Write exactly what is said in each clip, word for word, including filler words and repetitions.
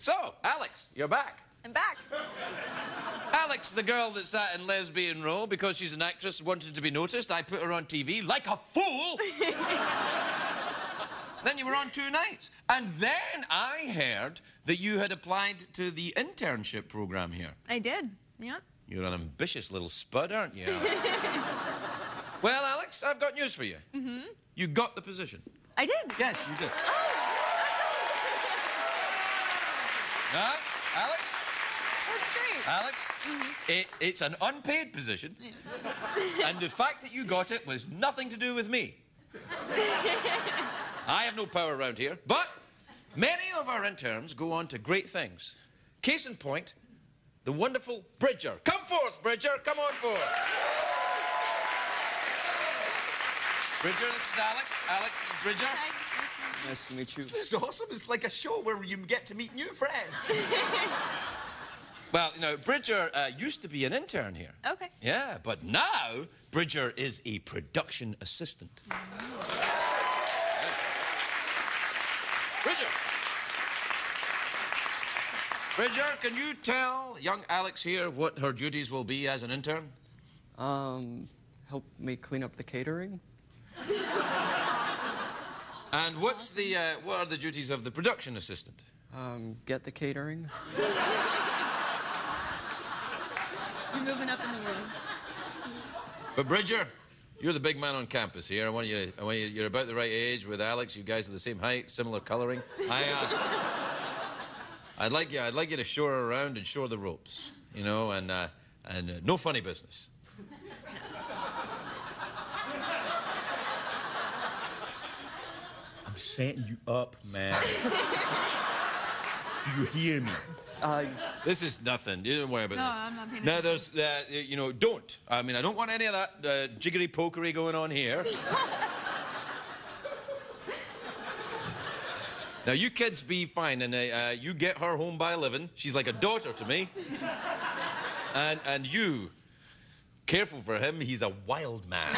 So, Alex, you're back. I'm back. Alex, the girl that sat in lesbian role because she's an actress and wanted to be noticed, I put her on T V like a fool. Then you were on two nights. And then I heard that you had applied to the internship program here. I did, yeah. You're an ambitious little spud, aren't you, Alex? Well, Alex, I've got news for you. Mm-hmm. You got the position. I did? Yes, you did. Oh. Now, Alex? That's great. Alex, mm-hmm. it, it's an unpaid position, yeah. And the fact that you got it was nothing to do with me. I have no power around here, but many of our interns go on to great things. Case in point, the wonderful Bridger. Come forth, Bridger, come on forth. Bridger, this is Alex. Alex, this is Bridger. Hi. Nice to meet you. This is awesome. It's like a show where you get to meet new friends. Well, you know, Bridger uh, used to be an intern here. Okay. Yeah, but now Bridger is a production assistant. Yeah. Bridger. Bridger, can you tell young Alex here what her duties will be as an intern? Um, help me clean up the catering. And what's the, uh, what are the duties of the production assistant? Um, get the catering. You're moving up in the world. But Bridger, you're the big man on campus here. I want you to, I want you, you're about the right age with Alex. You guys are the same height, similar coloring. I, uh, I'd like you, I'd like you to show her around and show her the ropes, you know, and, uh, and uh, no funny business. I'm setting you up, man. Do you hear me? Uh, this is nothing. You don't worry about no, this. No, I'm not paying Now, attention. there's, uh, you know, don't. I mean, I don't want any of that uh, jiggery-pokery going on here. Now, you kids be fine, and uh, you get her home by eleven. She's like a daughter to me. And, and you, careful for him, he's a wild man.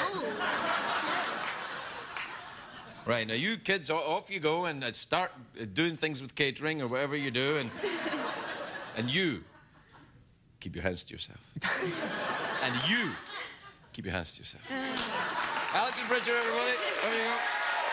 Right, now you kids, off you go and uh, start doing things with catering or whatever you do, and, and you, keep your hands to yourself. And you, keep your hands to yourself. Uh... Alex and Bridger, everybody, there you go.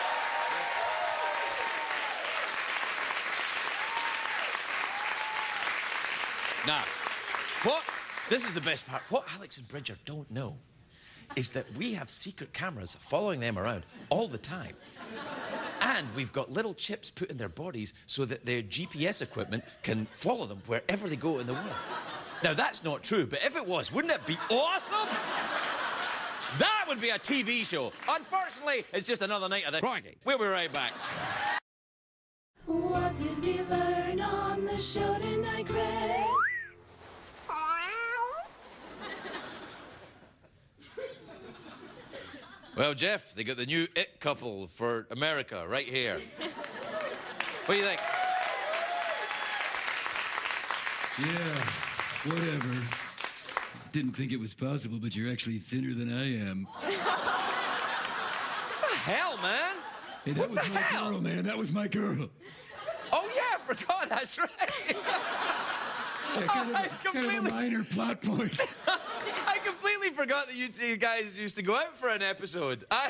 Now, what, this is the best part, what Alex and Bridger don't know is that we have secret cameras following them around all the time. And we've got little chips put in their bodies so that their G P S equipment can follow them wherever they go in the world. Now, that's not true, but if it was, wouldn't it be awesome? That would be a T V show. Unfortunately, it's just another night of the Friday. We'll be right back. What did we learn on the show tonight, Greg? Well, Jeff, they got the new it couple for America right here. What do you think? Yeah, whatever. Didn't think it was possible, but you're actually thinner than I am. What the hell, man? Hey, that what was the my hell? girl, man. That was my girl. Oh, yeah, I forgot. That's right. Yeah, kind, of, I kind of a minor plot point. I completely forgot that you two guys used to go out for an episode. I,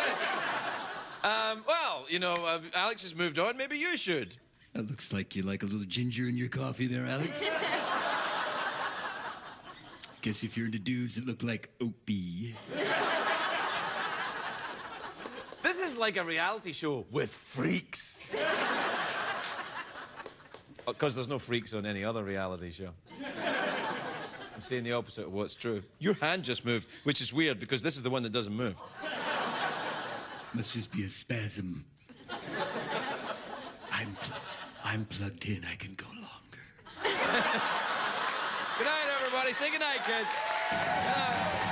um, well, you know, uh, Alex has moved on. Maybe you should. That looks like you like a little ginger in your coffee there, Alex. Guess if you're into dudes that look like Opie. This is like a reality show with freaks. Because there's no freaks on any other reality show. I'm saying the opposite of what's true. Your hand just moved, which is weird because this is the one that doesn't move. Must just be a spasm. I'm, pl I'm plugged in. I can go longer. Good night, everybody. Say good night, kids. Good night.